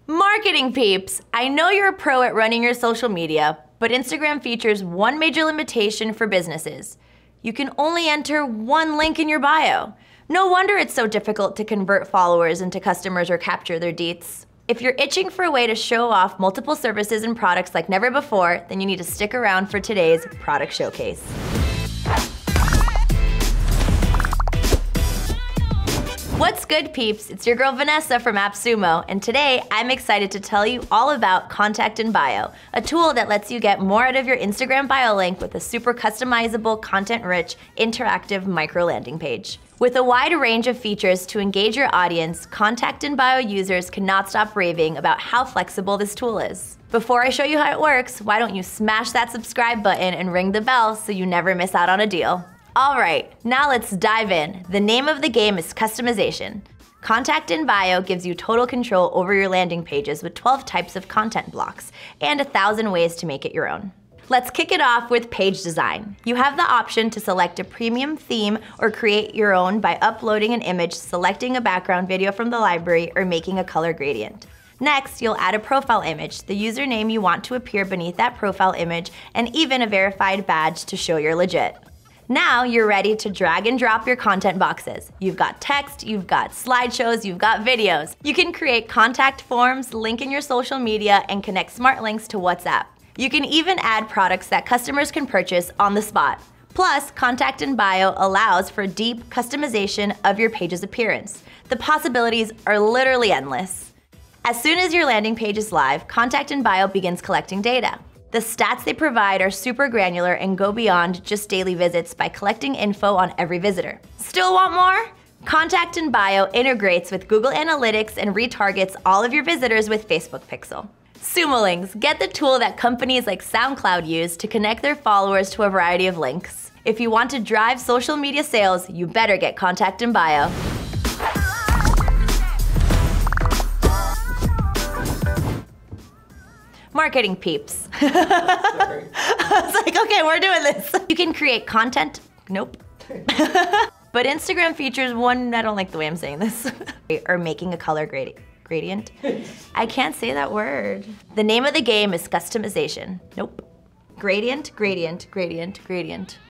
Marketing peeps! I know you're a pro at running your social media, but Instagram features one major limitation for businesses. You can only enter one link in your bio. No wonder it's so difficult to convert followers into customers or capture their deets. If you're itching for a way to show off multiple services and products like never before, then you need to stick around for today's product showcase. What's good, peeps? It's your girl Vanessa from AppSumo, and today I'm excited to tell you all about ContactInBio, a tool that lets you get more out of your Instagram bio link with a super customizable, content-rich, interactive micro landing page. With a wide range of features to engage your audience, ContactInBio users cannot stop raving about how flexible this tool is. Before I show you how it works, why don't you smash that subscribe button and ring the bell so you never miss out on a deal. Alright, now let's dive in. The name of the game is customization. ContactInBio gives you total control over your landing pages with 12 types of content blocks and 1,000 ways to make it your own. Let's kick it off with page design. You have the option to select a premium theme or create your own by uploading an image, selecting a background video from the library, or making a color gradient. Next, you'll add a profile image, the username you want to appear beneath that profile image, and even a verified badge to show you're legit. Now you're ready to drag and drop your content boxes. You've got text, you've got slideshows, you've got videos. You can create contact forms, link in your social media, and connect smart links to WhatsApp. You can even add products that customers can purchase on the spot. Plus, ContactInBio allows for deep customization of your page's appearance. The possibilities are literally endless. As soon as your landing page is live, ContactInBio begins collecting data. The stats they provide are super granular and go beyond just daily visits by collecting info on every visitor. Still want more? ContactInBio integrates with Google Analytics and retargets all of your visitors with Facebook Pixel. Sumolings, get the tool that companies like SoundCloud use to connect their followers to a variety of links. If you want to drive social media sales, you better get ContactInBio. Marketing peeps. I was like, okay, we're doing this. You can create content, nope. But Instagram features one, I don't like the way I'm saying this, or making a color gradient. I can't say that word. The name of the game is customization, nope. Gradient, gradient, gradient, gradient.